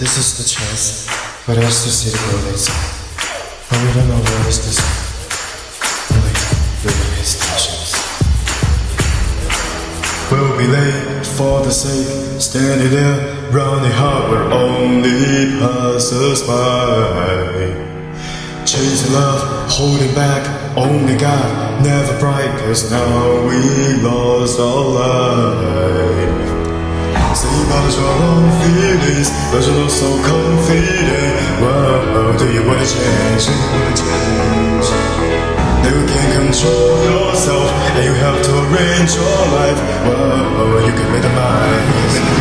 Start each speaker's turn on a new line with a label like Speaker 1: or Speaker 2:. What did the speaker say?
Speaker 1: this is the chance for us to see the buildings. But we don't know where is this. Only really stations. We'll be late for the sake, standing there, running hard where only passers-by. Chasing love, holding back, only God, never bright, cause now we lost our life. Say about your own feelings, but you're not so confident. Whoa, do you wanna change? Do you wanna change? You can't control yourself, and you have to arrange your life. Whoa, you can make a mind.